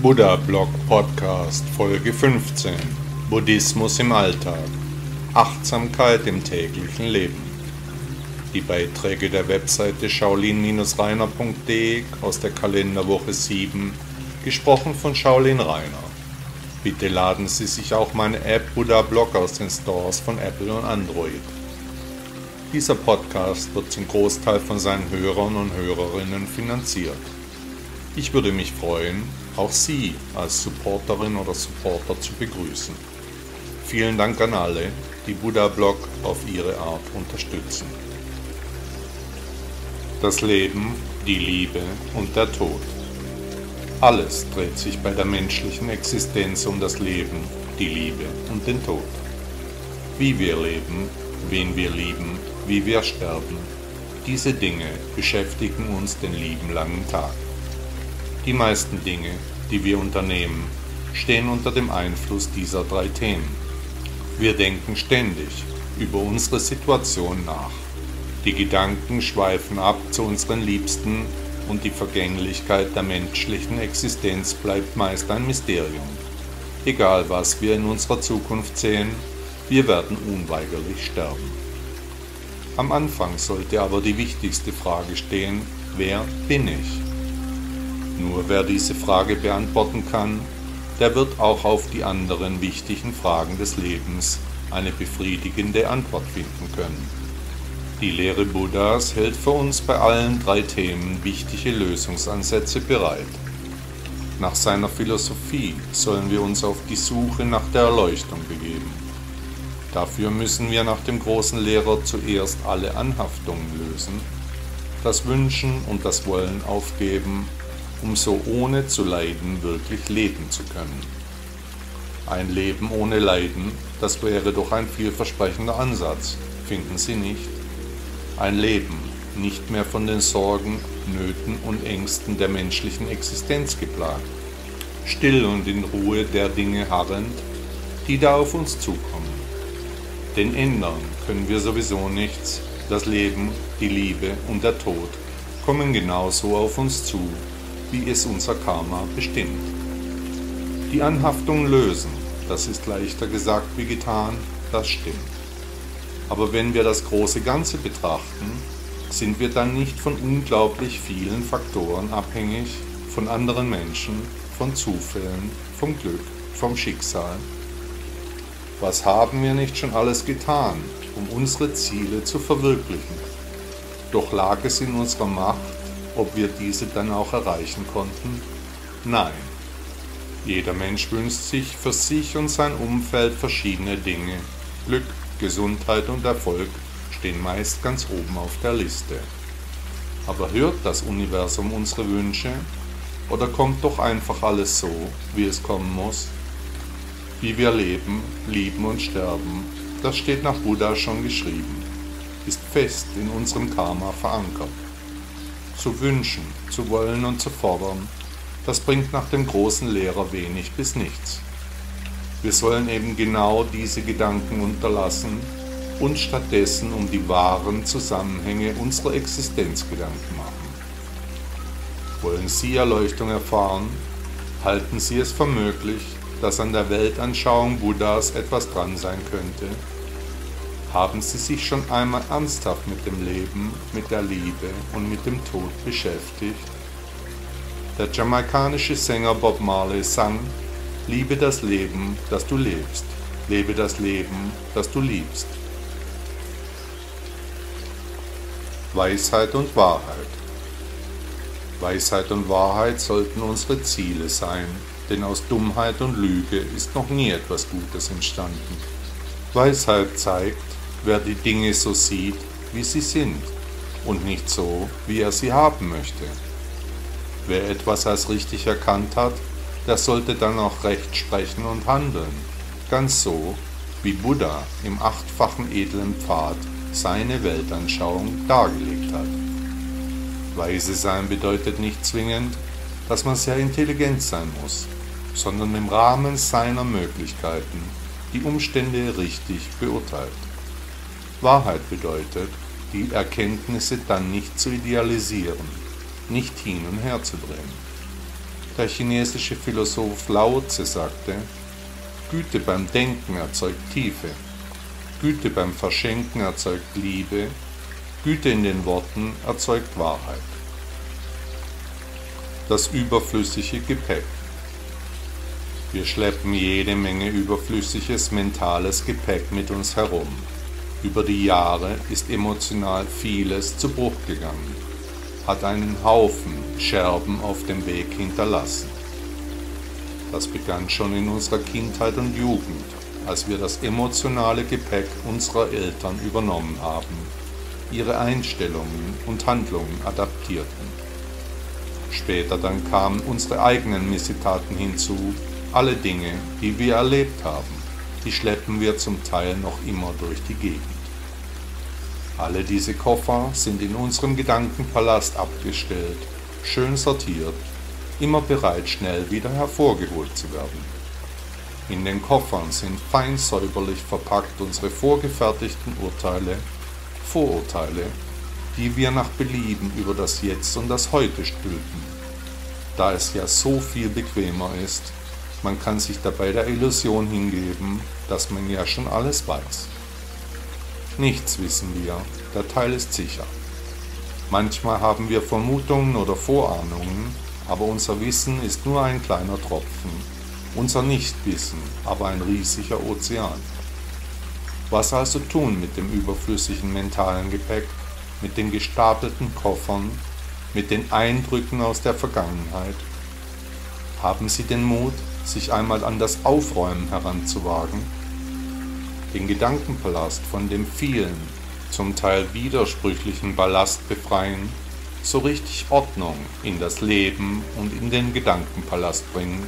Buddha-Blog Podcast Folge 15 Buddhismus im Alltag Achtsamkeit im täglichen Leben. Die Beiträge der Webseite shaolin-reiner.de aus der Kalenderwoche 7, gesprochen von Shaolin Rainer. Bitte laden Sie sich auch meine App Buddha-Blog aus den Stores von Apple und Android. Dieser Podcast wird zum Großteil von seinen Hörern und Hörerinnen finanziert. Ich würde mich freuen, auch Sie als Supporterin oder Supporter zu begrüßen. Vielen Dank an alle, die Buddha-Blog auf ihre Art unterstützen. Das Leben, die Liebe und der Tod. Alles dreht sich bei der menschlichen Existenz um das Leben, die Liebe und den Tod. Wie wir leben, wen wir lieben, wie wir sterben, diese Dinge beschäftigen uns den lieben langen Tag. Die meisten Dinge, die wir unternehmen, stehen unter dem Einfluss dieser drei Themen. Wir denken ständig über unsere Situation nach. Die Gedanken schweifen ab zu unseren Liebsten und die Vergänglichkeit der menschlichen Existenz bleibt meist ein Mysterium. Egal was wir in unserer Zukunft sehen, wir werden unweigerlich sterben. Am Anfang sollte aber die wichtigste Frage stehen: Wer bin ich? Nur wer diese Frage beantworten kann, der wird auch auf die anderen wichtigen Fragen des Lebens eine befriedigende Antwort finden können. Die Lehre Buddhas hält für uns bei allen drei Themen wichtige Lösungsansätze bereit. Nach seiner Philosophie sollen wir uns auf die Suche nach der Erleuchtung begeben. Dafür müssen wir nach dem großen Lehrer zuerst alle Anhaftungen lösen, das Wünschen und das Wollen aufgeben, um so ohne zu leiden wirklich leben zu können. Ein Leben ohne Leiden, das wäre doch ein vielversprechender Ansatz, finden Sie nicht? Ein Leben, nicht mehr von den Sorgen, Nöten und Ängsten der menschlichen Existenz geplagt, still und in Ruhe der Dinge harrend, die da auf uns zukommen. Denn ändern können wir sowieso nichts, das Leben, die Liebe und der Tod kommen genauso auf uns zu, wie es unser Karma bestimmt. Die Anhaftung lösen, das ist leichter gesagt wie getan, das stimmt. Aber wenn wir das große Ganze betrachten, sind wir dann nicht von unglaublich vielen Faktoren abhängig, von anderen Menschen, von Zufällen, vom Glück, vom Schicksal? Was haben wir nicht schon alles getan, um unsere Ziele zu verwirklichen? Doch lag es in unserer Macht, ob wir diese dann auch erreichen konnten? Nein. Jeder Mensch wünscht sich für sich und sein Umfeld verschiedene Dinge. Glück, Gesundheit und Erfolg stehen meist ganz oben auf der Liste. Aber hört das Universum unsere Wünsche? Oder kommt doch einfach alles so, wie es kommen muss? Wie wir leben, lieben und sterben, das steht nach Buddha schon geschrieben, ist fest in unserem Karma verankert. Zu wünschen, zu wollen und zu fordern, das bringt nach dem großen Lehrer wenig bis nichts. Wir sollen eben genau diese Gedanken unterlassen und stattdessen um die wahren Zusammenhänge unserer Existenz Gedanken machen. Wollen Sie Erleuchtung erfahren? Halten Sie es für möglich, dass an der Weltanschauung Buddhas etwas dran sein könnte? Haben Sie sich schon einmal ernsthaft mit dem Leben, mit der Liebe und mit dem Tod beschäftigt? Der jamaikanische Sänger Bob Marley sang: Liebe das Leben, das du lebst. Lebe das Leben, das du liebst. Weisheit und Wahrheit. Weisheit und Wahrheit sollten unsere Ziele sein, denn aus Dummheit und Lüge ist noch nie etwas Gutes entstanden. Weisheit zeigt, wer die Dinge so sieht, wie sie sind, und nicht so, wie er sie haben möchte. Wer etwas als richtig erkannt hat, der sollte dann auch recht sprechen und handeln, ganz so, wie Buddha im 8-fachen edlen Pfad seine Weltanschauung dargelegt hat. Weise sein bedeutet nicht zwingend, dass man sehr intelligent sein muss, sondern im Rahmen seiner Möglichkeiten die Umstände richtig beurteilt. Wahrheit bedeutet, die Erkenntnisse dann nicht zu idealisieren, nicht hin und her zu drehen. Der chinesische Philosoph Lao Tse sagte, Güte beim Denken erzeugt Tiefe, Güte beim Verschenken erzeugt Liebe, Güte in den Worten erzeugt Wahrheit. Das überflüssige Gepäck. Wir schleppen jede Menge überflüssiges mentales Gepäck mit uns herum. Über die Jahre ist emotional vieles zu Bruch gegangen, hat einen Haufen Scherben auf dem Weg hinterlassen. Das begann schon in unserer Kindheit und Jugend, als wir das emotionale Gepäck unserer Eltern übernommen haben, ihre Einstellungen und Handlungen adaptierten. Später dann kamen unsere eigenen Missetaten hinzu, alle Dinge, die wir erlebt haben, die schleppen wir zum Teil noch immer durch die Gegend. Alle diese Koffer sind in unserem Gedankenpalast abgestellt, schön sortiert, immer bereit, schnell wieder hervorgeholt zu werden. In den Koffern sind fein säuberlich verpackt unsere vorgefertigten Urteile, Vorurteile, die wir nach Belieben über das Jetzt und das Heute stülpen. Da es ja so viel bequemer ist, man kann sich dabei der Illusion hingeben, dass man ja schon alles weiß. Nichts wissen wir, der Teil ist sicher. Manchmal haben wir Vermutungen oder Vorahnungen, aber unser Wissen ist nur ein kleiner Tropfen, unser Nichtwissen aber ein riesiger Ozean. Was also tun mit dem überflüssigen mentalen Gepäck, mit den gestapelten Koffern, mit den Eindrücken aus der Vergangenheit? Haben Sie den Mut, sich einmal an das Aufräumen heranzuwagen? Den Gedankenpalast von dem vielen, zum Teil widersprüchlichen Ballast befreien, so richtig Ordnung in das Leben und in den Gedankenpalast bringen.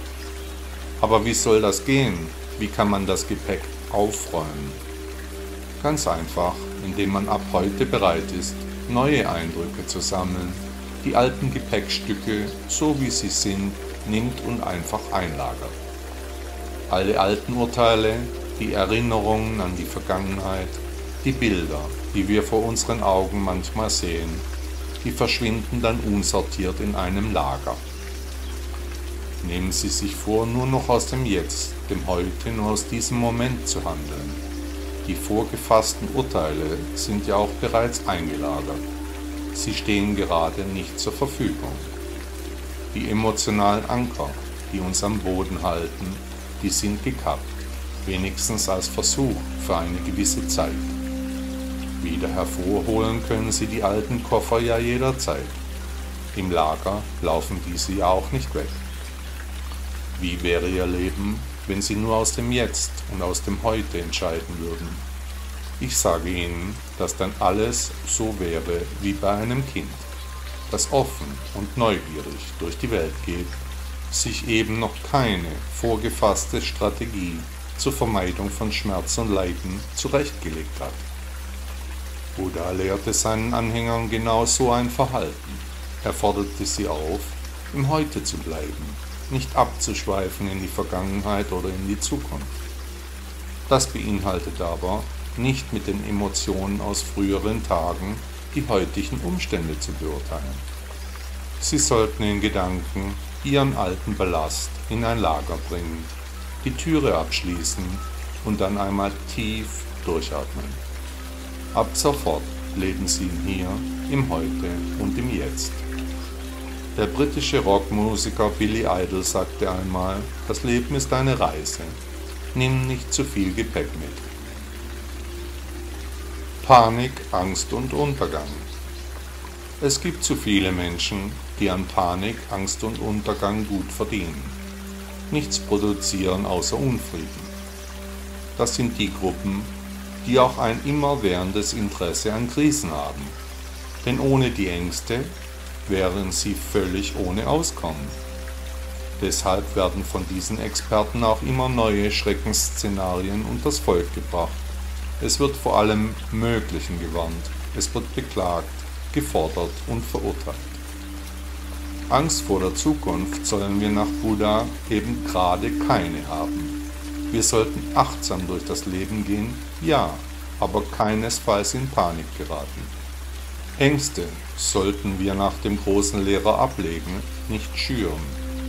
Aber wie soll das gehen? Wie kann man das Gepäck aufräumen? Ganz einfach, indem man ab heute bereit ist, neue Eindrücke zu sammeln, die alten Gepäckstücke, so wie sie sind, nimmt und einfach einlagert. Alle alten Urteile, die Erinnerungen an die Vergangenheit, die Bilder, die wir vor unseren Augen manchmal sehen, die verschwinden dann unsortiert in einem Lager. Nehmen Sie sich vor, nur noch aus dem Jetzt, dem Heute, nur aus diesem Moment zu handeln. Die vorgefassten Urteile sind ja auch bereits eingelagert. Sie stehen gerade nicht zur Verfügung. Die emotionalen Anker, die uns am Boden halten, die sind gekappt, wenigstens als Versuch für eine gewisse Zeit. Wieder hervorholen können Sie die alten Koffer ja jederzeit. Im Lager laufen diese ja auch nicht weg. Wie wäre Ihr Leben, wenn Sie nur aus dem Jetzt und aus dem Heute entscheiden würden? Ich sage Ihnen, dass dann alles so wäre wie bei einem Kind, das offen und neugierig durch die Welt geht, sich eben noch keine vorgefasste Strategie zur Vermeidung von Schmerz und Leiden zurechtgelegt hat. Buddha lehrte seinen Anhängern genau so ein Verhalten. Er forderte sie auf, im Heute zu bleiben, nicht abzuschweifen in die Vergangenheit oder in die Zukunft. Das beinhaltet aber, nicht mit den Emotionen aus früheren Tagen die heutigen Umstände zu beurteilen. Sie sollten in Gedanken ihren alten Ballast in ein Lager bringen, die Türe abschließen und dann einmal tief durchatmen. Ab sofort leben Sie Hier, im Heute und im Jetzt. Der britische Rockmusiker Billy Idol sagte einmal, das Leben ist eine Reise. Nimm nicht zu viel Gepäck mit. Panik, Angst und Untergang. Es gibt zu viele Menschen, die an Panik, Angst und Untergang gut verdienen. Nichts produzieren außer Unfrieden. Das sind die Gruppen, die auch ein immerwährendes Interesse an Krisen haben. Denn ohne die Ängste wären sie völlig ohne Auskommen. Deshalb werden von diesen Experten auch immer neue Schreckensszenarien unters Volk gebracht. Es wird vor allem Möglichen gewarnt, es wird beklagt, gefordert und verurteilt. Angst vor der Zukunft sollen wir nach Buddha eben gerade keine haben. Wir sollten achtsam durch das Leben gehen, ja, aber keinesfalls in Panik geraten. Ängste sollten wir nach dem großen Lehrer ablegen, nicht schüren.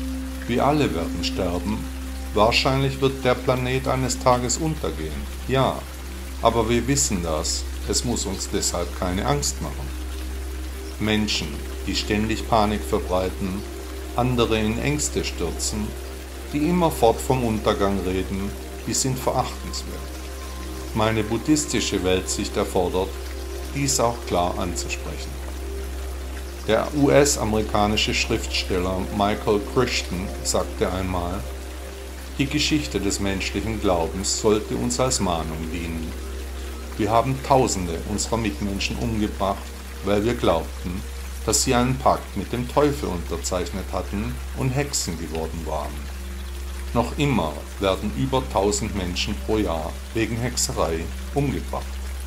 Wir alle werden sterben. Wahrscheinlich wird der Planet eines Tages untergehen. Ja, aber wir wissen das. Es muss uns deshalb keine Angst machen. Menschen, die ständig Panik verbreiten, andere in Ängste stürzen, die immerfort vom Untergang reden, die sind verachtenswert. Meine buddhistische Weltsicht erfordert, dies auch klar anzusprechen. Der US-amerikanische Schriftsteller Michael Crichton sagte einmal, die Geschichte des menschlichen Glaubens sollte uns als Mahnung dienen. Wir haben Tausende unserer Mitmenschen umgebracht, weil wir glaubten, dass sie einen Pakt mit dem Teufel unterzeichnet hatten und Hexen geworden waren. Noch immer werden über 1000 Menschen pro Jahr wegen Hexerei umgebracht.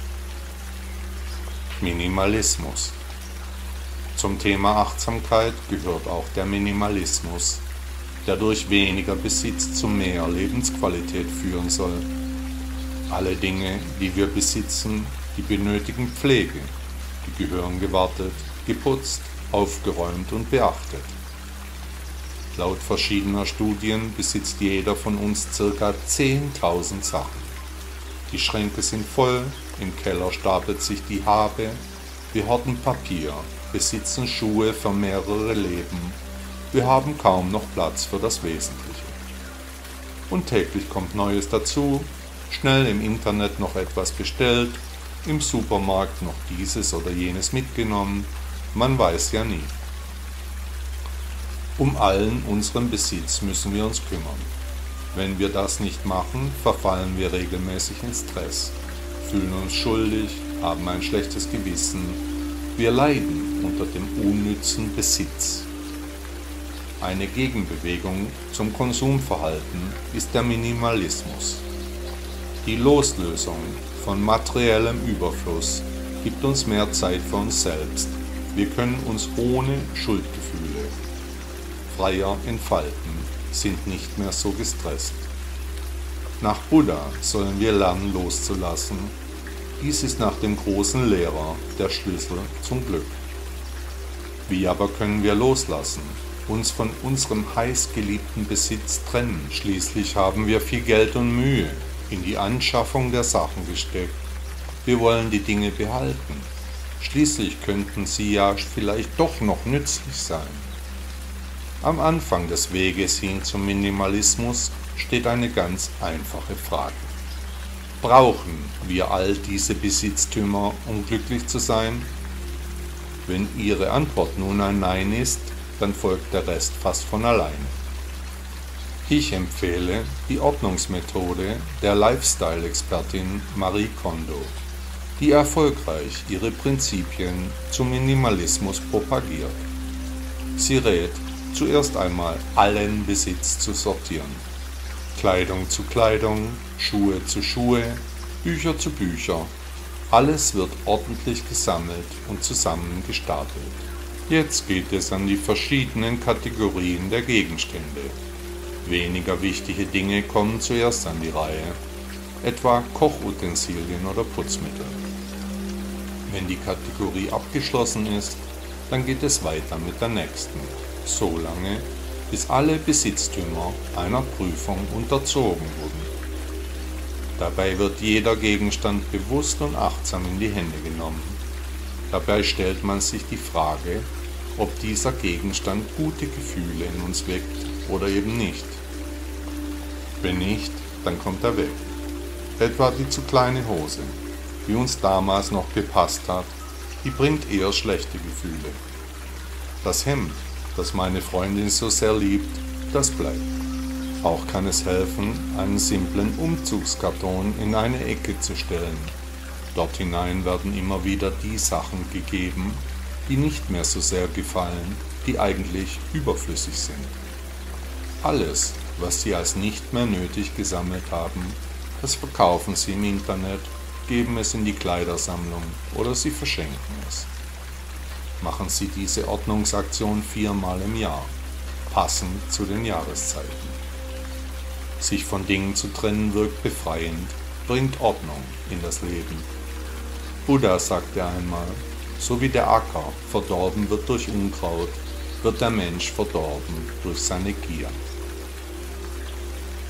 Minimalismus. Zum Thema Achtsamkeit gehört auch der Minimalismus, der durch weniger Besitz zu mehr Lebensqualität führen soll. Alle Dinge, die wir besitzen, die benötigen Pflege, die gehören gewartet, geputzt, aufgeräumt und beachtet. Laut verschiedener Studien besitzt jeder von uns ca. 10.000 Sachen. Die Schränke sind voll, im Keller stapelt sich die Habe, wir horten Papier, besitzen Schuhe für mehrere Leben, wir haben kaum noch Platz für das Wesentliche. Und täglich kommt Neues dazu, schnell im Internet noch etwas bestellt, im Supermarkt noch dieses oder jenes mitgenommen, man weiß ja nie. Um allen unseren Besitz müssen wir uns kümmern. Wenn wir das nicht machen, verfallen wir regelmäßig in Stress, fühlen uns schuldig, haben ein schlechtes Gewissen. Wir leiden unter dem unnützen Besitz. Eine Gegenbewegung zum Konsumverhalten ist der Minimalismus. Die Loslösung von materiellem Überfluss gibt uns mehr Zeit für uns selbst. Wir können uns ohne Schuldgefühle freier entfalten, sind nicht mehr so gestresst. Nach Buddha sollen wir lernen loszulassen. Dies ist nach dem großen Lehrer der Schlüssel zum Glück. Wie aber können wir loslassen, uns von unserem heißgeliebten Besitz trennen? Schließlich haben wir viel Geld und Mühe in die Anschaffung der Sachen gesteckt. Wir wollen die Dinge behalten. Schließlich könnten sie ja vielleicht doch noch nützlich sein. Am Anfang des Weges hin zum Minimalismus steht eine ganz einfache Frage. Brauchen wir all diese Besitztümer, um glücklich zu sein? Wenn Ihre Antwort nun ein Nein ist, dann folgt der Rest fast von alleine. Ich empfehle die Ordnungsmethode der Lifestyle-Expertin Marie Kondo, die erfolgreich ihre Prinzipien zum Minimalismus propagiert. Sie rät, zuerst einmal allen Besitz zu sortieren. Kleidung zu Kleidung, Schuhe zu Schuhe, Bücher zu Bücher. Alles wird ordentlich gesammelt und zusammen gestapelt. Jetzt geht es an die verschiedenen Kategorien der Gegenstände. Weniger wichtige Dinge kommen zuerst an die Reihe, etwa Kochutensilien oder Putzmittel. Wenn die Kategorie abgeschlossen ist, dann geht es weiter mit der nächsten, so lange, bis alle Besitztümer einer Prüfung unterzogen wurden. Dabei wird jeder Gegenstand bewusst und achtsam in die Hände genommen. Dabei stellt man sich die Frage, ob dieser Gegenstand gute Gefühle in uns weckt oder eben nicht. Wenn nicht, dann kommt er weg. Etwa die zu kleine Hose, die uns damals noch gepasst hat, die bringt eher schlechte Gefühle. Das Hemd, das meine Freundin so sehr liebt, das bleibt. Auch kann es helfen, einen simplen Umzugskarton in eine Ecke zu stellen. Dort hinein werden immer wieder die Sachen gegeben, die nicht mehr so sehr gefallen, die eigentlich überflüssig sind. Alles, was Sie als nicht mehr nötig gesammelt haben, das verkaufen Sie im Internet, geben es in die Kleidersammlung oder Sie verschenken es. Machen Sie diese Ordnungsaktion 4-mal im Jahr, passend zu den Jahreszeiten. Sich von Dingen zu trennen wirkt befreiend, bringt Ordnung in das Leben. Buddha sagte einmal, so wie der Acker verdorben wird durch Unkraut, wird der Mensch verdorben durch seine Gier.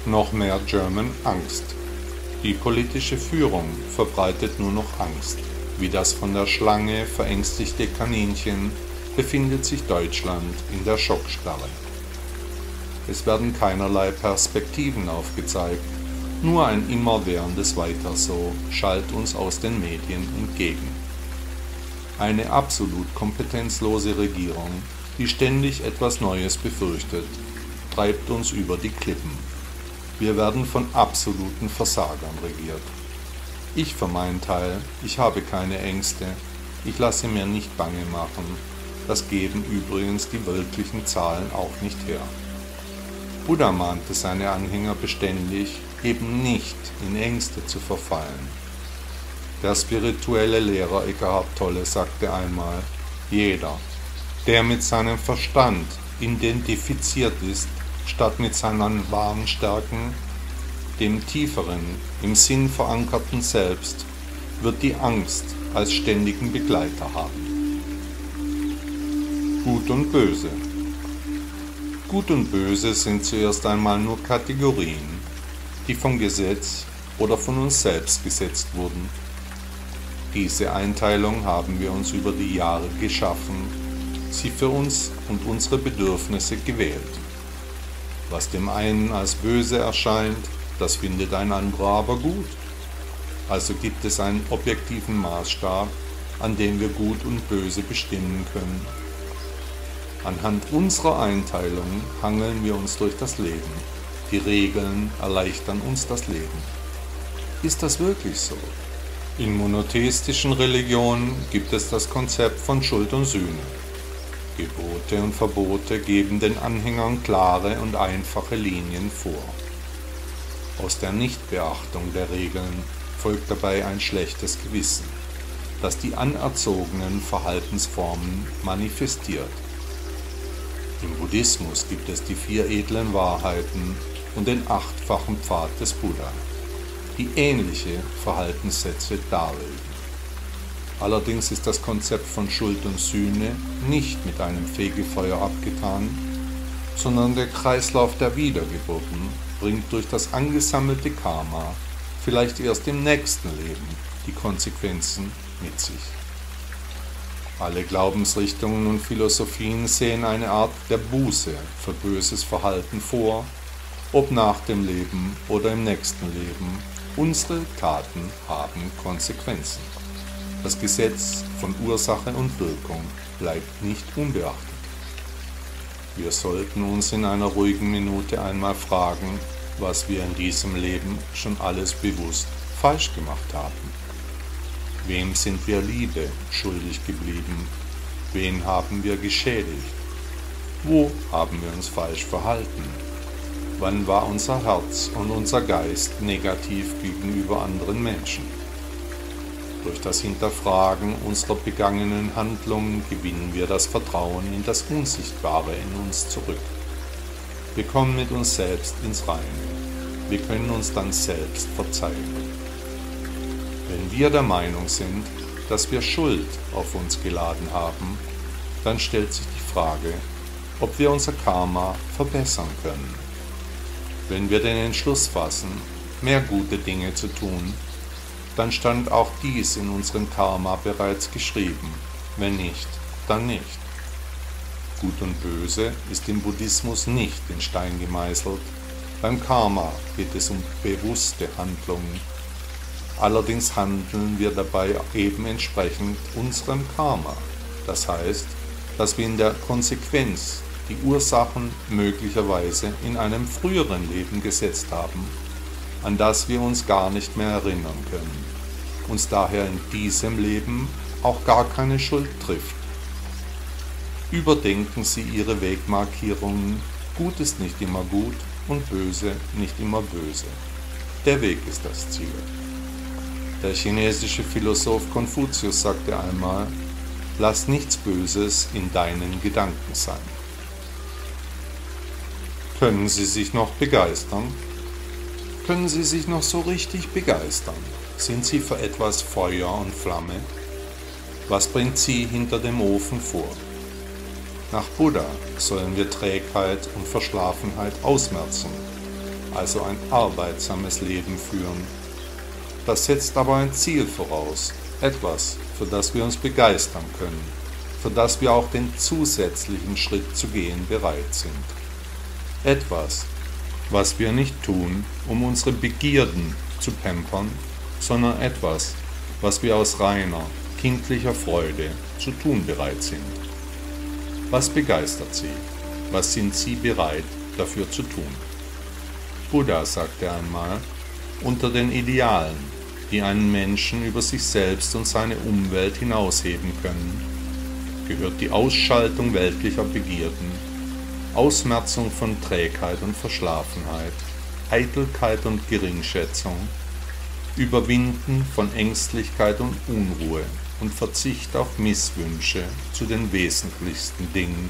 Noch mehr German Angst. Die politische Führung verbreitet nur noch Angst. Wie das von der Schlange verängstigte Kaninchen befindet sich Deutschland in der Schockstarre. Es werden keinerlei Perspektiven aufgezeigt, nur ein immerwährendes Weiter so schallt uns aus den Medien entgegen. Eine absolut kompetenzlose Regierung, die ständig etwas Neues befürchtet, treibt uns über die Klippen. Wir werden von absoluten Versagern regiert. Ich für meinen Teil, ich habe keine Ängste, ich lasse mir nicht bange machen, das geben übrigens die weltlichen Zahlen auch nicht her. Buddha mahnte seine Anhänger beständig, eben nicht in Ängste zu verfallen. Der spirituelle Lehrer Eckhart Tolle sagte einmal, jeder, der mit seinem Verstand identifiziert ist, statt mit seinen wahren Stärken, dem tieferen, im Sinn verankerten Selbst, wird die Angst als ständigen Begleiter haben. Gut und Böse. Gut und Böse sind zuerst einmal nur Kategorien, die vom Gesetz oder von uns selbst gesetzt wurden. Diese Einteilung haben wir uns über die Jahre geschaffen, sie für uns und unsere Bedürfnisse gewählt. Was dem einen als böse erscheint, das findet ein anderer aber gut. Also gibt es einen objektiven Maßstab, an dem wir Gut und Böse bestimmen können. Anhand unserer Einteilung hangeln wir uns durch das Leben. Die Regeln erleichtern uns das Leben. Ist das wirklich so? In monotheistischen Religionen gibt es das Konzept von Schuld und Sühne. Gebote und Verbote geben den Anhängern klare und einfache Linien vor. Aus der Nichtbeachtung der Regeln folgt dabei ein schlechtes Gewissen, das die anerzogenen Verhaltensformen manifestiert. Im Buddhismus gibt es die 4 edlen Wahrheiten und den 8-fachen Pfad des Buddha, die ähnliche Verhaltenssätze darlegen. Allerdings ist das Konzept von Schuld und Sühne nicht mit einem Fegefeuer abgetan, sondern der Kreislauf der Wiedergeburten bringt durch das angesammelte Karma vielleicht erst im nächsten Leben die Konsequenzen mit sich. Alle Glaubensrichtungen und Philosophien sehen eine Art der Buße für böses Verhalten vor, ob nach dem Leben oder im nächsten Leben. Unsere Taten haben Konsequenzen. Das Gesetz von Ursache und Wirkung bleibt nicht unbeachtet. Wir sollten uns in einer ruhigen Minute einmal fragen, was wir in diesem Leben schon alles bewusst falsch gemacht haben. Wem sind wir Liebe schuldig geblieben? Wen haben wir geschädigt? Wo haben wir uns falsch verhalten? Wann war unser Herz und unser Geist negativ gegenüber anderen Menschen? Durch das Hinterfragen unserer begangenen Handlungen gewinnen wir das Vertrauen in das Unsichtbare in uns zurück. Wir kommen mit uns selbst ins Reine. Wir können uns dann selbst verzeihen. Wenn wir der Meinung sind, dass wir Schuld auf uns geladen haben, dann stellt sich die Frage, ob wir unser Karma verbessern können. Wenn wir den Entschluss fassen, mehr gute Dinge zu tun, dann stand auch dies in unserem Karma bereits geschrieben. Wenn nicht, dann nicht. Gut und Böse ist im Buddhismus nicht in Stein gemeißelt. Beim Karma geht es um bewusste Handlungen. Allerdings handeln wir dabei eben entsprechend unserem Karma. Das heißt, dass wir in der Konsequenz die Ursachen möglicherweise in einem früheren Leben gesetzt haben, an das wir uns gar nicht mehr erinnern können, uns daher in diesem Leben auch gar keine Schuld trifft. Überdenken Sie Ihre Wegmarkierungen, gut ist nicht immer gut und böse nicht immer böse. Der Weg ist das Ziel. Der chinesische Philosoph Konfuzius sagte einmal, lass nichts Böses in deinen Gedanken sein. Können Sie sich noch begeistern? Können Sie sich noch so richtig begeistern? Sind Sie für etwas Feuer und Flamme? Was bringt Sie hinter dem Ofen vor? Nach Buddha sollen wir Trägheit und Verschlafenheit ausmerzen. also ein arbeitsames Leben führen. Das setzt aber ein Ziel voraus, etwas, für das wir uns begeistern können, für das wir auch den zusätzlichen Schritt zu gehen bereit sind. Etwas, was wir nicht tun, um unsere Begierden zu pampern, sondern etwas, was wir aus reiner, kindlicher Freude zu tun bereit sind. Was begeistert Sie? Was sind Sie bereit dafür zu tun? Buddha sagte einmal, unter den Idealen, die einen Menschen über sich selbst und seine Umwelt hinausheben können, gehört die Ausschaltung weltlicher Begierden, Ausmerzung von Trägheit und Verschlafenheit, Eitelkeit und Geringschätzung, Überwinden von Ängstlichkeit und Unruhe und Verzicht auf Misswünsche zu den wesentlichsten Dingen.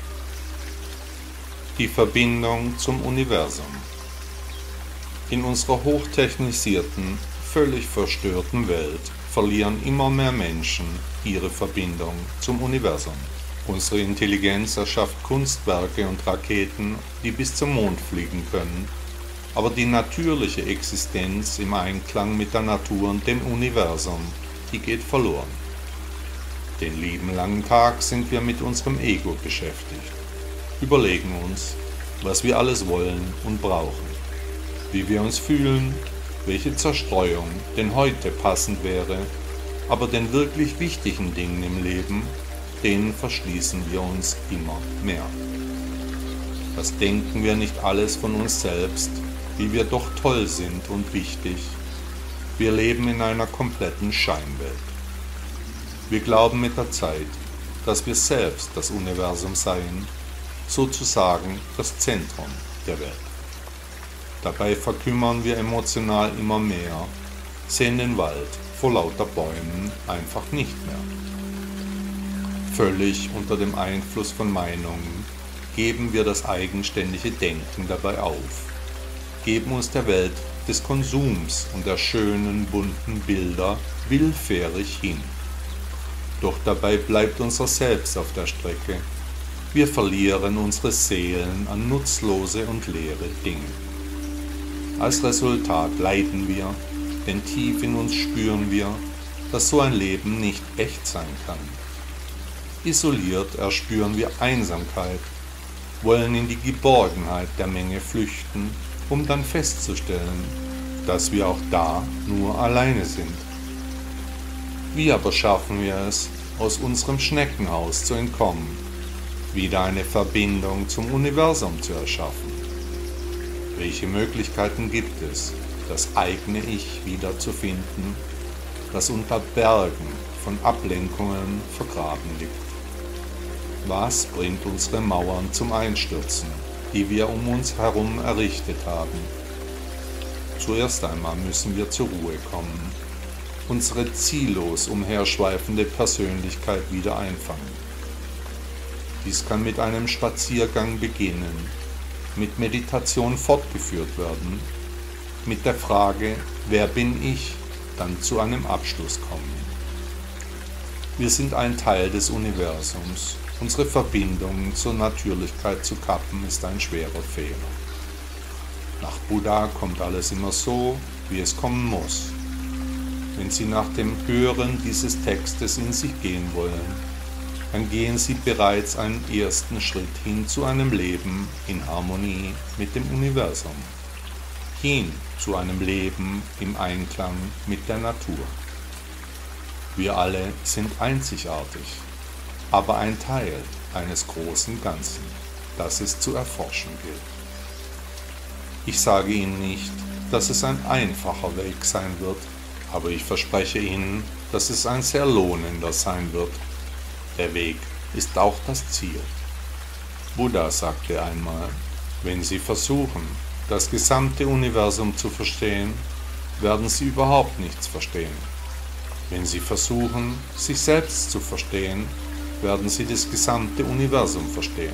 Die Verbindung zum Universum. In unserer hochtechnisierten, völlig verstörten Welt verlieren immer mehr Menschen ihre Verbindung zum Universum. Unsere Intelligenz erschafft Kunstwerke und Raketen, die bis zum Mond fliegen können, aber die natürliche Existenz im Einklang mit der Natur und dem Universum, die geht verloren. Den lieben langen Tag sind wir mit unserem Ego beschäftigt, überlegen uns, was wir alles wollen und brauchen, wie wir uns fühlen, welche Zerstreuung denn heute passend wäre, aber den wirklich wichtigen Dingen im Leben, denen verschließen wir uns immer mehr. Was denken wir nicht alles von uns selbst, wie wir doch toll sind und wichtig? Wir leben in einer kompletten Scheinwelt. Wir glauben mit der Zeit, dass wir selbst das Universum seien, sozusagen das Zentrum der Welt. Dabei verkümmern wir emotional immer mehr, sehen den Wald vor lauter Bäumen einfach nicht mehr. Völlig unter dem Einfluss von Meinungen geben wir das eigenständige Denken dabei auf, geben uns der Welt des Konsums und der schönen, bunten Bilder willfährig hin. Doch dabei bleibt unser Selbst auf der Strecke. Wir verlieren unsere Seelen an nutzlose und leere Dinge. Als Resultat leiden wir, denn tief in uns spüren wir, dass so ein Leben nicht echt sein kann. Isoliert erspüren wir Einsamkeit, wollen in die Geborgenheit der Menge flüchten, um dann festzustellen, dass wir auch da nur alleine sind. Wie aber schaffen wir es, aus unserem Schneckenhaus zu entkommen, wieder eine Verbindung zum Universum zu erschaffen? Welche Möglichkeiten gibt es, das eigene Ich wiederzufinden, das unter Bergen von Ablenkungen vergraben liegt? Was bringt unsere Mauern zum Einstürzen, die wir um uns herum errichtet haben? Zuerst einmal müssen wir zur Ruhe kommen, unsere ziellos umherschweifende Persönlichkeit wieder einfangen. Dies kann mit einem Spaziergang beginnen, mit Meditation fortgeführt werden, mit der Frage, wer bin ich, dann zu einem Abschluss kommen. Wir sind ein Teil des Universums. Unsere Verbindung zur Natürlichkeit zu kappen, ist ein schwerer Fehler. Nach Buddha kommt alles immer so, wie es kommen muss. Wenn Sie nach dem Hören dieses Textes in sich gehen wollen, dann gehen Sie bereits einen ersten Schritt hin zu einem Leben in Harmonie mit dem Universum, hin zu einem Leben im Einklang mit der Natur. Wir alle sind einzigartig, aber ein Teil eines großen Ganzen, das es zu erforschen gilt. Ich sage Ihnen nicht, dass es ein einfacher Weg sein wird, aber ich verspreche Ihnen, dass es ein sehr lohnender sein wird. Der Weg ist auch das Ziel. Buddha sagte einmal, wenn Sie versuchen, das gesamte Universum zu verstehen, werden Sie überhaupt nichts verstehen. Wenn Sie versuchen, sich selbst zu verstehen, werden Sie das gesamte Universum verstehen.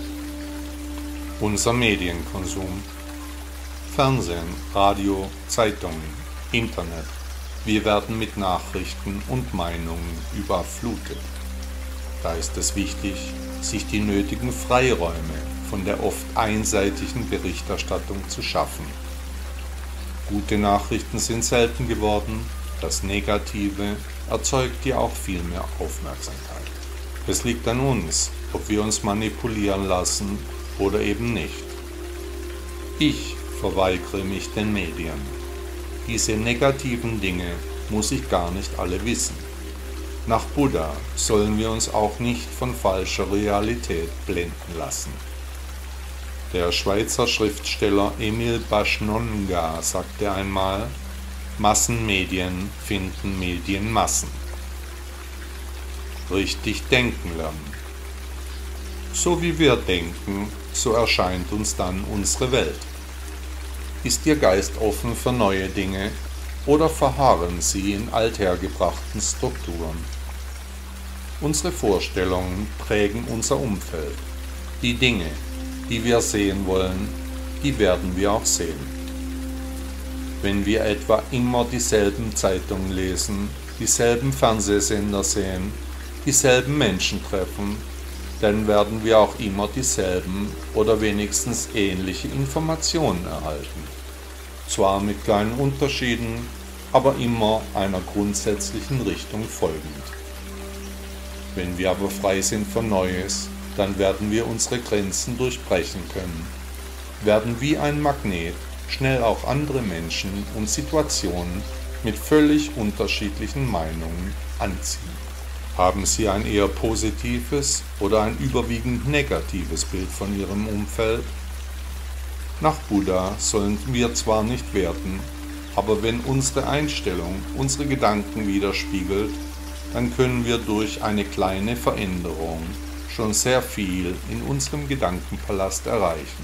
Unser Medienkonsum. Fernsehen, Radio, Zeitungen, Internet. Wir werden mit Nachrichten und Meinungen überflutet. Da ist es wichtig, sich die nötigen Freiräume von der oft einseitigen Berichterstattung zu schaffen. Gute Nachrichten sind selten geworden, das Negative erzeugt ja auch viel mehr Aufmerksamkeit. Es liegt an uns, ob wir uns manipulieren lassen oder eben nicht. Ich verweigere mich den Medien. Diese negativen Dinge muss ich gar nicht alle wissen. Nach Buddha sollen wir uns auch nicht von falscher Realität blenden lassen. Der Schweizer Schriftsteller Emil Baschnonga sagte einmal: Massenmedien finden Medienmassen. Richtig denken lernen. So wie wir denken, so erscheint uns dann unsere Welt. Ist Ihr Geist offen für neue Dinge oder verharren Sie in althergebrachten Strukturen? Unsere Vorstellungen prägen unser Umfeld. Die Dinge, die wir sehen wollen, die werden wir auch sehen. Wenn wir etwa immer dieselben Zeitungen lesen, dieselben Fernsehsender sehen, dieselben Menschen treffen, dann werden wir auch immer dieselben oder wenigstens ähnliche Informationen erhalten. Zwar mit kleinen Unterschieden, aber immer einer grundsätzlichen Richtung folgend. Wenn wir aber frei sind für Neues, dann werden wir unsere Grenzen durchbrechen können, werden wie ein Magnet schnell auch andere Menschen und Situationen mit völlig unterschiedlichen Meinungen anziehen. Haben Sie ein eher positives oder ein überwiegend negatives Bild von Ihrem Umfeld? Nach Buddha sollen wir zwar nicht werten, aber wenn unsere Einstellung unsere Gedanken widerspiegelt, dann können wir durch eine kleine Veränderung schon sehr viel in unserem Gedankenpalast erreichen.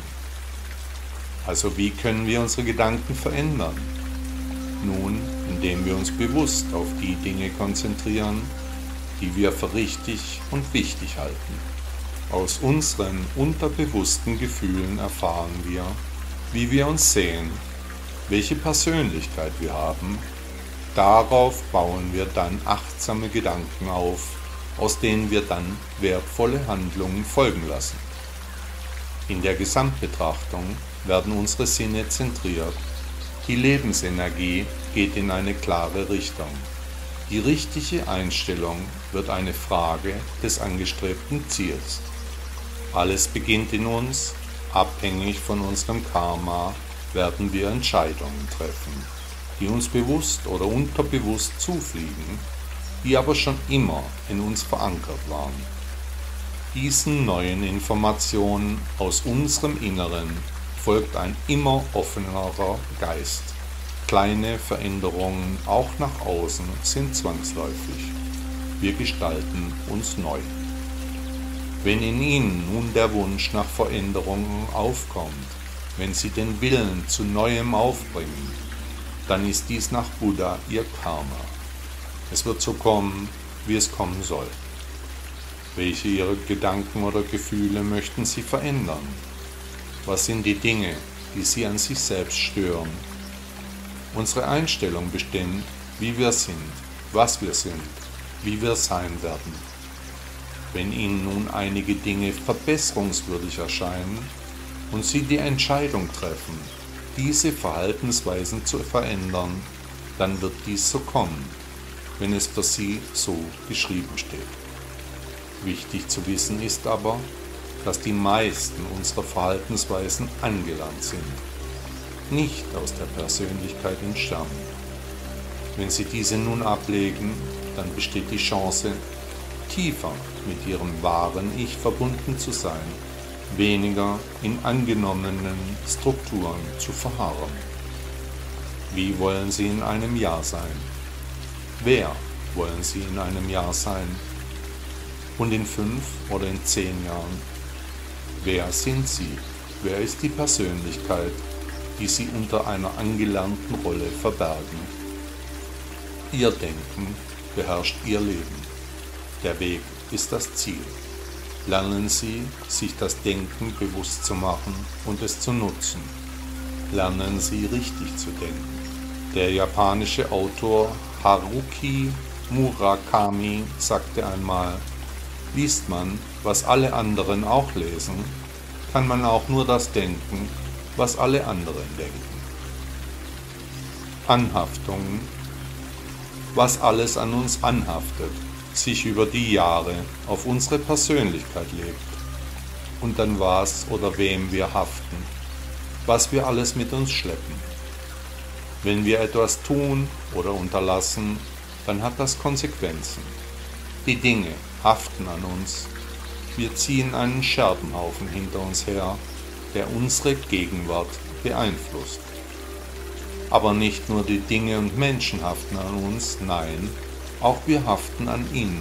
Also wie können wir unsere Gedanken verändern? Nun, indem wir uns bewusst auf die Dinge konzentrieren, die wir für richtig und wichtig halten. Aus unseren unterbewussten Gefühlen erfahren wir, wie wir uns sehen, welche Persönlichkeit wir haben. Darauf bauen wir dann achtsame Gedanken auf, aus denen wir dann wertvolle Handlungen folgen lassen. In der Gesamtbetrachtung werden unsere Sinne zentriert. Die Lebensenergie geht in eine klare Richtung. Die richtige Einstellung wird eine Frage des angestrebten Ziels. Alles beginnt in uns, abhängig von unserem Karma werden wir Entscheidungen treffen, die uns bewusst oder unterbewusst zufliegen, die aber schon immer in uns verankert waren. Diesen neuen Informationen aus unserem Inneren folgt ein immer offenerer Geist. Kleine Veränderungen auch nach außen sind zwangsläufig. Wir gestalten uns neu. Wenn in Ihnen nun der Wunsch nach Veränderungen aufkommt, wenn Sie den Willen zu Neuem aufbringen, dann ist dies nach Buddha Ihr Karma. Es wird so kommen, wie es kommen soll. Welche Ihre Gedanken oder Gefühle möchten Sie verändern? Was sind die Dinge, die Sie an sich selbst stören? Unsere Einstellung bestimmt, wie wir sind, was wir sind, wie wir sein werden. Wenn Ihnen nun einige Dinge verbesserungswürdig erscheinen und Sie die Entscheidung treffen, diese Verhaltensweisen zu verändern, dann wird dies so kommen, wenn es für Sie so geschrieben steht. Wichtig zu wissen ist aber, dass die meisten unserer Verhaltensweisen angelernt sind, nicht aus der Persönlichkeit entstammen. Wenn Sie diese nun ablegen, dann besteht die Chance, tiefer mit Ihrem wahren Ich verbunden zu sein, weniger in angenommenen Strukturen zu verharren. Wie wollen Sie in einem Jahr sein? Wer wollen Sie in einem Jahr sein? Und in 5 oder in 10 Jahren? Wer sind Sie? Wer ist die Persönlichkeit, die Sie unter einer angelernten Rolle verbergen? Ihr Denken beherrscht Ihr Leben. Der Weg ist das Ziel. Lernen Sie, sich das Denken bewusst zu machen und es zu nutzen. Lernen Sie, richtig zu denken. Der japanische Autor Haruki Murakami sagte einmal: Liest man, was alle anderen auch lesen, kann man auch nur das denken, was alle anderen denken. Anhaftungen, was alles an uns anhaftet, sich über die Jahre auf unsere Persönlichkeit legt und an was oder wem wir haften, was wir alles mit uns schleppen. Wenn wir etwas tun oder unterlassen, dann hat das Konsequenzen. Die Dinge haften an uns. Wir ziehen einen Scherbenhaufen hinter uns her, der unsere Gegenwart beeinflusst. Aber nicht nur die Dinge und Menschen haften an uns, nein, auch wir haften an ihnen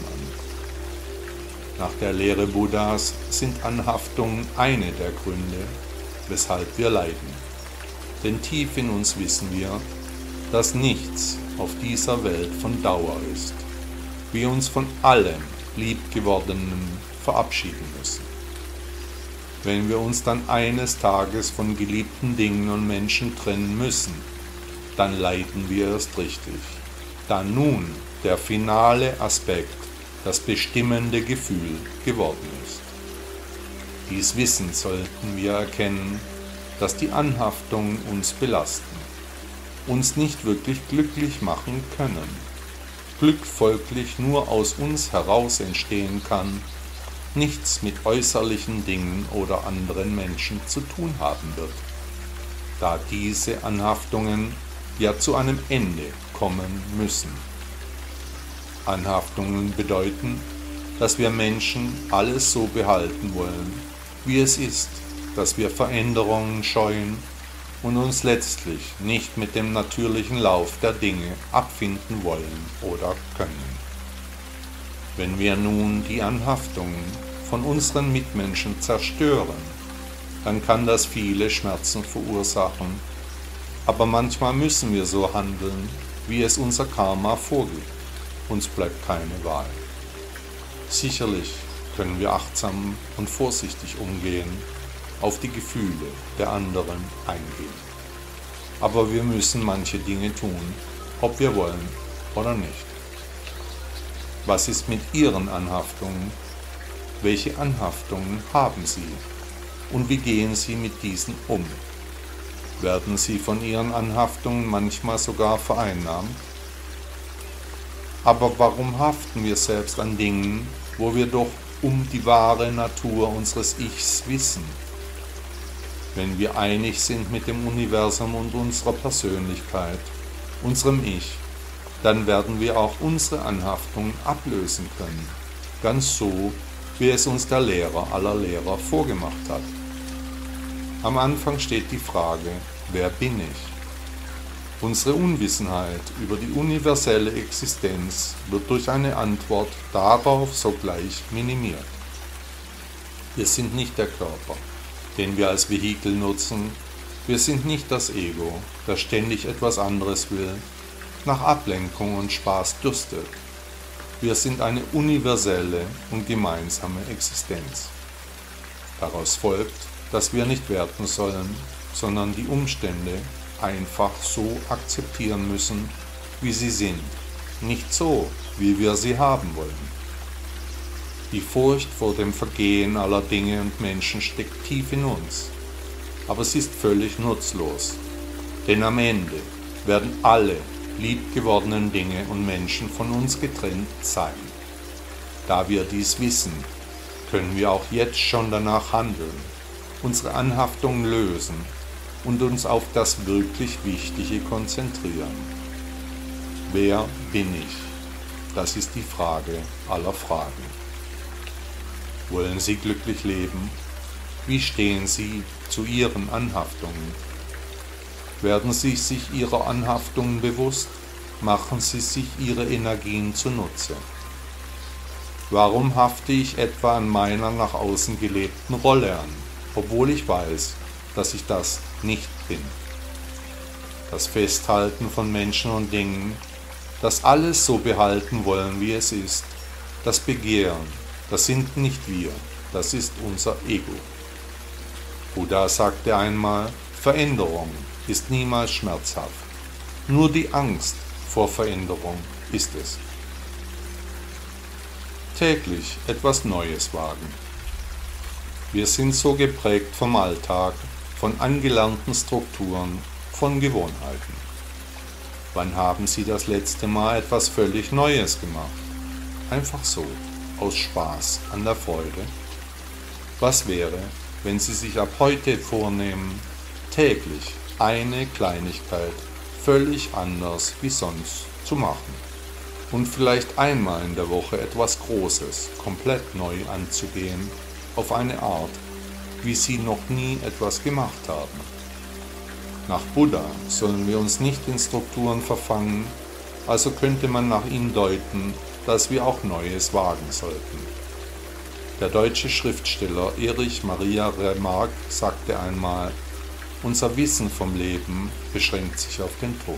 an. Nach der Lehre Buddhas sind Anhaftungen eine der Gründe, weshalb wir leiden. Denn tief in uns wissen wir, dass nichts auf dieser Welt von Dauer ist. Wir uns von allem Liebgewordenen verabschieden müssen. Wenn wir uns dann eines Tages von geliebten Dingen und Menschen trennen müssen, dann leiden wir erst richtig, da nun der finale Aspekt das bestimmende Gefühl geworden ist. Dies wissend sollten wir erkennen, dass die Anhaftungen uns belasten, uns nicht wirklich glücklich machen können, Glück folglich nur aus uns heraus entstehen kann, nichts mit äußerlichen Dingen oder anderen Menschen zu tun haben wird, da diese Anhaftungen ja zu einem Ende kommen müssen. Anhaftungen bedeuten, dass wir Menschen alles so behalten wollen, wie es ist, dass wir Veränderungen scheuen und uns letztlich nicht mit dem natürlichen Lauf der Dinge abfinden wollen oder können. Wenn wir nun die Anhaftungen von unseren Mitmenschen zerstören, dann kann das viele Schmerzen verursachen, aber manchmal müssen wir so handeln, wie es unser Karma vorgibt. Uns bleibt keine Wahl. Sicherlich können wir achtsam und vorsichtig umgehen, auf die Gefühle der anderen eingehen. Aber wir müssen manche Dinge tun, ob wir wollen oder nicht. Was ist mit Ihren Anhaftungen? Welche Anhaftungen haben Sie? Und wie gehen Sie mit diesen um? Werden Sie von Ihren Anhaftungen manchmal sogar vereinnahmt? Aber warum haften wir selbst an Dingen, wo wir doch um die wahre Natur unseres Ichs wissen? Wenn wir einig sind mit dem Universum und unserer Persönlichkeit, unserem Ich, dann werden wir auch unsere Anhaftungen ablösen können, ganz so, wie es uns der Lehrer aller Lehrer vorgemacht hat. Am Anfang steht die Frage, wer bin ich? Unsere Unwissenheit über die universelle Existenz wird durch eine Antwort darauf sogleich minimiert. Wir sind nicht der Körper, den wir als Vehikel nutzen. Wir sind nicht das Ego, das ständig etwas anderes will, nach Ablenkung und Spaß dürstet. Wir sind eine universelle und gemeinsame Existenz. Daraus folgt, dass wir nicht werten sollen, sondern die Umstände einfach so akzeptieren müssen, wie sie sind, nicht so, wie wir sie haben wollen. Die Furcht vor dem Vergehen aller Dinge und Menschen steckt tief in uns, aber sie ist völlig nutzlos, denn am Ende werden alle liebgewordenen Dinge und Menschen von uns getrennt sein. Da wir dies wissen, können wir auch jetzt schon danach handeln, unsere Anhaftungen lösen und uns auf das wirklich Wichtige konzentrieren. Wer bin ich? Das ist die Frage aller Fragen. Wollen Sie glücklich leben? Wie stehen Sie zu Ihren Anhaftungen? Werden Sie sich Ihrer Anhaftungen bewusst? Machen Sie sich Ihre Energien zunutze? Warum hafte ich etwa an meiner nach außen gelebten Rolle an, obwohl ich weiß, dass ich das nicht bin? Das Festhalten von Menschen und Dingen, das alles so behalten wollen, wie es ist, das Begehren, das sind nicht wir, das ist unser Ego. Buddha sagte einmal, Veränderung ist niemals schmerzhaft, nur die Angst vor Veränderung ist es. Täglich etwas Neues wagen. Wir sind so geprägt vom Alltag, von angelernten Strukturen, von Gewohnheiten. Wann haben Sie das letzte Mal etwas völlig Neues gemacht? Einfach so, aus Spaß an der Freude? Was wäre, wenn Sie sich ab heute vornehmen, täglich eine Kleinigkeit völlig anders wie sonst zu machen und vielleicht einmal in der Woche etwas Großes komplett neu anzugehen, auf eine Art, wie Sie noch nie etwas gemacht haben? Nach Buddha sollen wir uns nicht in Strukturen verfangen, also könnte man nach ihm deuten, dass wir auch Neues wagen sollten. Der deutsche Schriftsteller Erich Maria Remarque sagte einmal: Unser Wissen vom Leben beschränkt sich auf den Tod.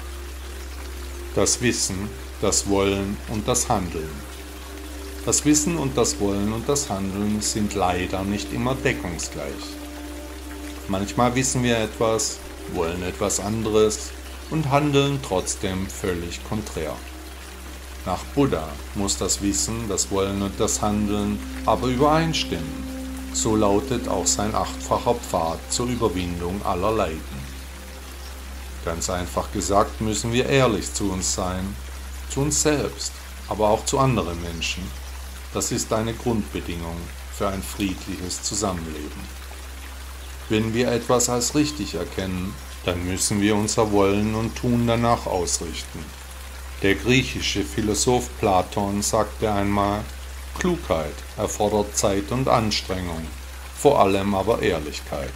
Das Wissen, das Wollen und das Handeln. Das Wissen und das Wollen und das Handeln sind leider nicht immer deckungsgleich. Manchmal wissen wir etwas, wollen etwas anderes und handeln trotzdem völlig konträr. Nach Buddha muss das Wissen, das Wollen und das Handeln aber übereinstimmen. So lautet auch sein 8-facher Pfad zur Überwindung aller Leiden. Ganz einfach gesagt müssen wir ehrlich zu uns sein, zu uns selbst, aber auch zu anderen Menschen. Das ist eine Grundbedingung für ein friedliches Zusammenleben. Wenn wir etwas als richtig erkennen, dann müssen wir unser Wollen und Tun danach ausrichten. Der griechische Philosoph Platon sagte einmal: Klugheit erfordert Zeit und Anstrengung, vor allem aber Ehrlichkeit.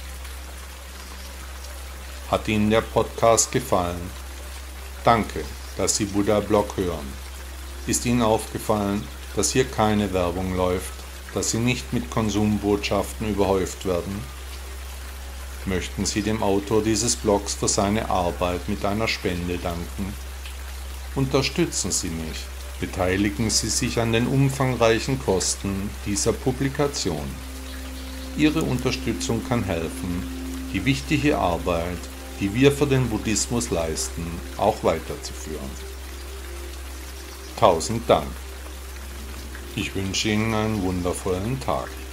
Hat Ihnen der Podcast gefallen? Danke, dass Sie Buddha Blog hören. Ist Ihnen aufgefallen, dass hier keine Werbung läuft, dass Sie nicht mit Konsumbotschaften überhäuft werden? Möchten Sie dem Autor dieses Blogs für seine Arbeit mit einer Spende danken? Unterstützen Sie mich, beteiligen Sie sich an den umfangreichen Kosten dieser Publikation. Ihre Unterstützung kann helfen, die wichtige Arbeit, die wir für den Buddhismus leisten, auch weiterzuführen. 1000 Dank. Ich wünsche Ihnen einen wundervollen Tag.